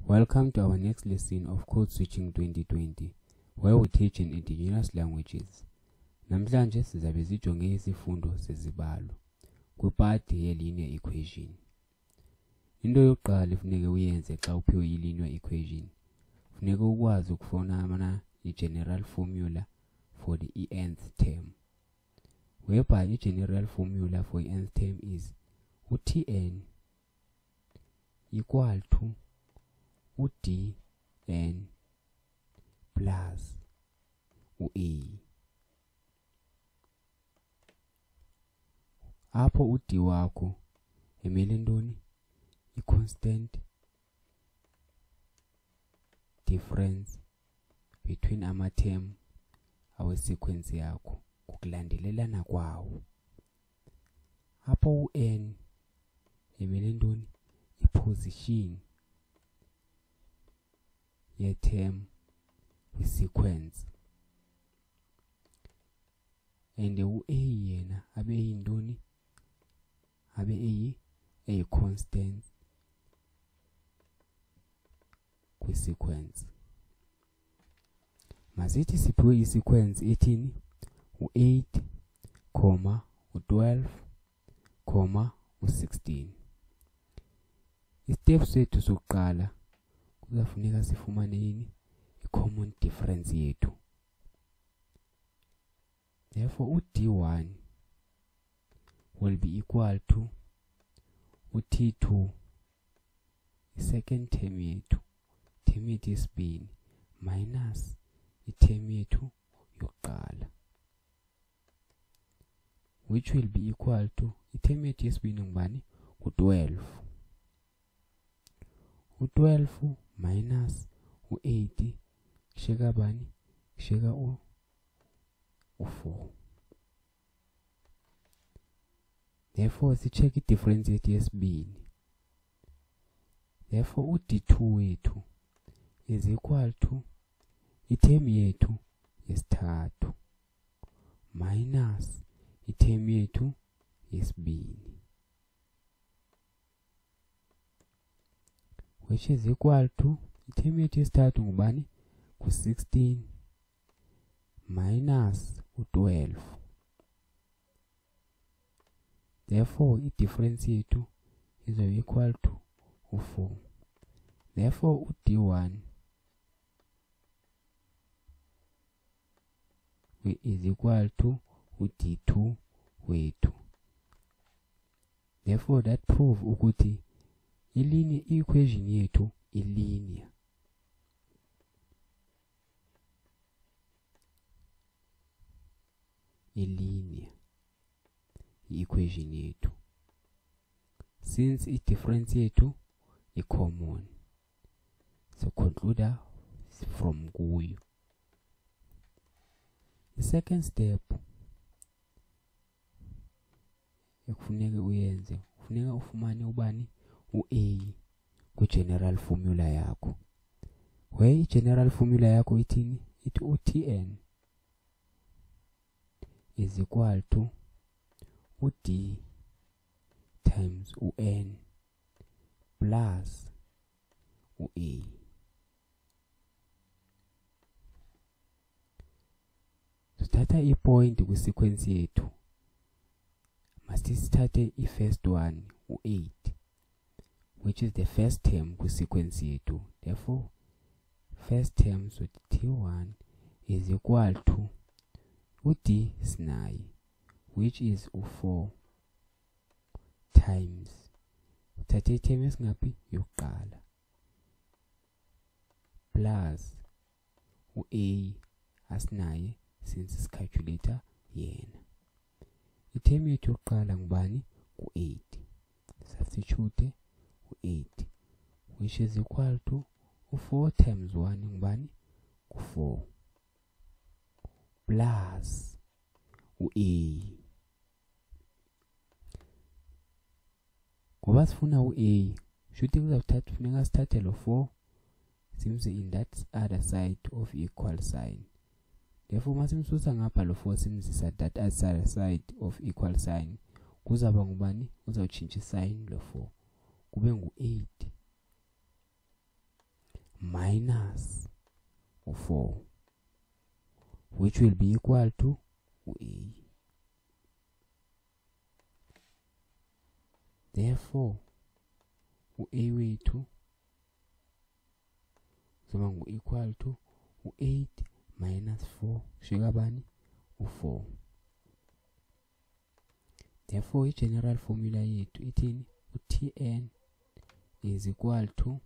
Welcome to our next lesson of Code Switching 2020, where we teach in indigenous languages. Namhlanje sizabe sijonge isifundo sezibalo kwipart ye-linear equation. Into yokuqala ifuneke uyenze xa uphiwe i-linear equation, funeka ukwazi ukufuna i-general formula for the nth term, whereby i-general formula for nth term is Tn equal to Dn plus A. Apho D wakho emele ntoni? I-constant difference between ama-term awe-sequence yakho ngokulandelelana kwawo. Apho N emele ntoni? I-position ye-term kwi-sequence, and A yena abe yintoni? Abe eyi-constant kwi-sequence. Masithi siphiwe i-sequence ethini? u-8, u-12, u-16. Istep sethu sokuqala kuzafuneka sifumane yini? I-common difference yethu. Therefore u-D1 will be equal to T2, i-second term yethu, term yethu yesibini, minus i-term yethu yokuqala, which will be equal to i-term yethu yesibini ngubani? U-12. U-12 minus u-8 kushiyeka bani? Kushiyeka u-4. Therefore si-check i-difference yethu yesibini. Therefore u-D2 wethu is equal to i-term yethu yesithathu minus i-term yethu yesibini, which is equal to i-term yethu yesithathu ngubani? Ku-16 minus u-12. Therefore i-difference yethu is equal to u-4. Therefore u-D1 is equal to u-D2 wethu. Therefore that prove ukuthi i-linear equation yethu i-linear. I-linear i-equation yethu, since i-difference yethu i-common. So conclude from kuyo. The second step ekufuneka uyenze, ufuneka ufumane ubani? u-A kwi-general formula yakho, where i-general formula yakho ithini? Ithi u-Tn is equal to u-D times u-N plus u-A. Sithatha i-point kwi-sequence yethu, must sithathe i-first one u-8, which is the first term kwi-sequence yethu. Therefore first term, so T1 is equal to u-D sinayi, which is u-4 times uthathe i-term esingaphi? Yokuqala plus u-A asinaye since isicalculator yena. I-term yethu yokuqala ngubani? u-8. Substitute u-8, which is equal to u-4 times 1 ngubani? Ku-4 plus u-A. Ngoba sifuna u-A, shuthi kuzawuthatha funeka sithathe lo 4 simse in that other side of equal sign. Therefore masimsusa ngapha lo 4 simzisa that other side of equal sign, kuzaba ngubani? Uzawutshintsha isign lo 4 kube ngu-8 minus 4, which will be equal to A. Therefore, A wethu zoba equal to 8 minus 4 shika bani 4. Therefore, general formula yethu ithini? Tn is equal to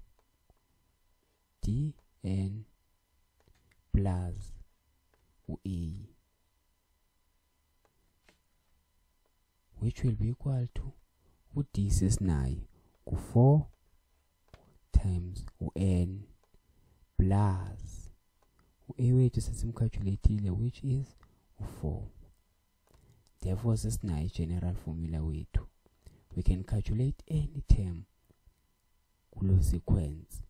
dn plus A, which will be equal to d sesinayo ku4 times n plus A wethu sesimcalculatile, which is 4. Therefore, sesinayo general formula wethu. We can calculate any term kulo sequence.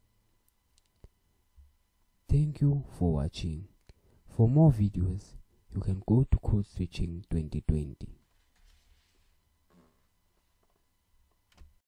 Thank you for watching. For more videos, you can go to Code Switching 2020.